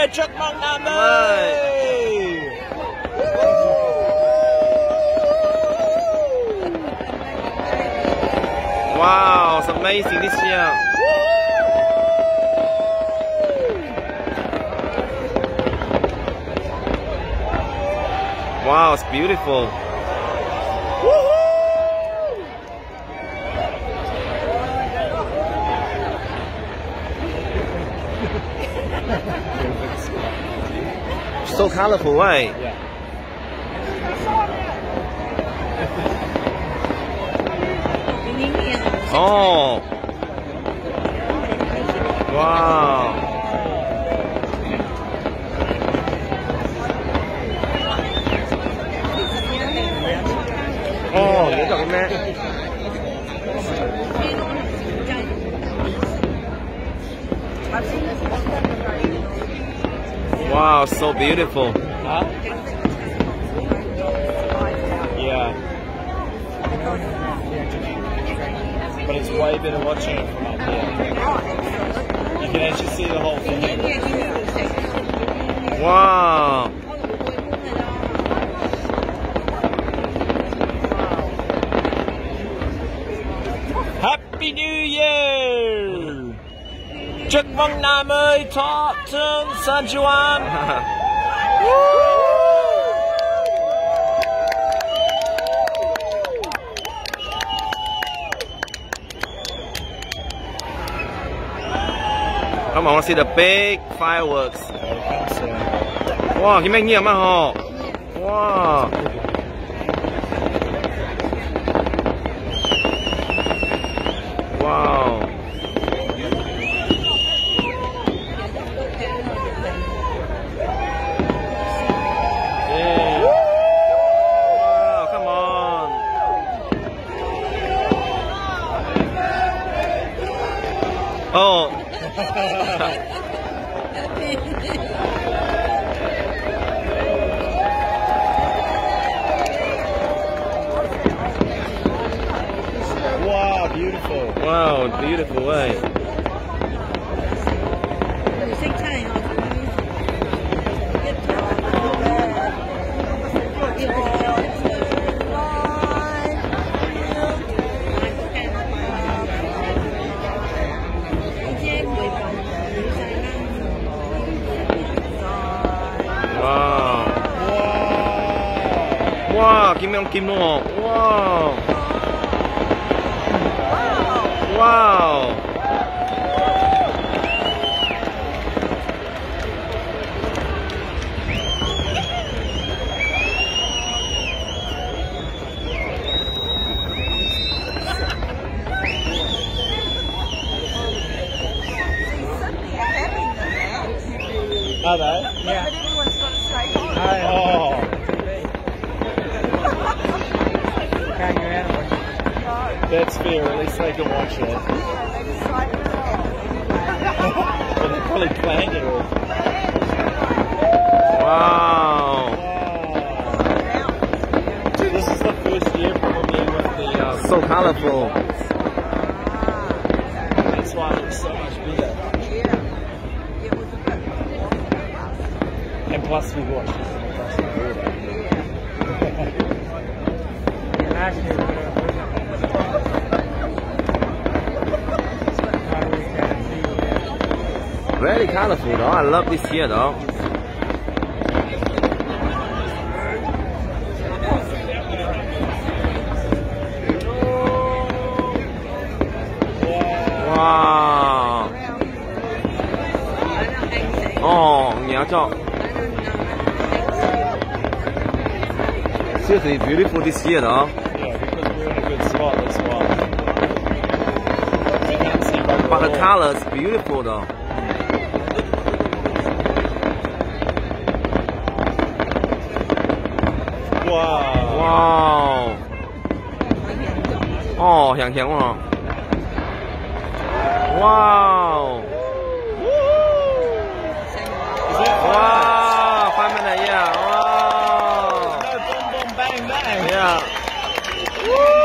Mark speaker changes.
Speaker 1: chúc mừng năm mới.
Speaker 2: Wow, it's amazing this year. Wow, it's beautiful. So colorful, right?
Speaker 1: Yeah.
Speaker 2: Oh. Wow. Oh, nhớ rồi mẹ. Wow, so beautiful.
Speaker 1: Huh? Yeah. But it's way better watching it from up here. You can actually see the whole thing.
Speaker 2: Wow.
Speaker 1: Happy New Year! Chúc mừng năm mới Thọ Thương San Juan.
Speaker 2: Come on, I want to see the big fireworks. Wow, cái mấy nhiều mà họ. Wow. Wow.
Speaker 1: Yeah.
Speaker 2: Wow, come on. Oh.
Speaker 1: Wow, beautiful.
Speaker 2: Wow, beautiful way. Wow. Wow, Kim Young Kim luôn. Wow. Wow.
Speaker 1: Are they?
Speaker 3: Yeah. But everyone's got to stay home.
Speaker 1: Oh.
Speaker 3: Hang around and watch it.
Speaker 1: That's fair, at least they can watch it.
Speaker 3: They decided it
Speaker 1: But they probably planned it all.
Speaker 2: Wow.
Speaker 1: This is the first year probably with the
Speaker 2: So colorful.
Speaker 1: that's why it looks so much bigger.
Speaker 3: It was a bit
Speaker 1: And plus we watched this across the border.
Speaker 3: last year.
Speaker 2: Very colorful though. I love this year though. Wow. Oh, nhớ cho. Seriously beautiful this year though.
Speaker 1: Yeah, because we're in a good spot, that's why. You can't see by
Speaker 2: But the
Speaker 1: wall.
Speaker 2: color is beautiful though.
Speaker 1: Wow.
Speaker 2: Wow. Oh, 향 향 와. Wow.
Speaker 1: Is that
Speaker 2: Wow. 5 minutes, yeah. Wow.
Speaker 1: no boom boom bang bang?
Speaker 2: Yeah. Woo.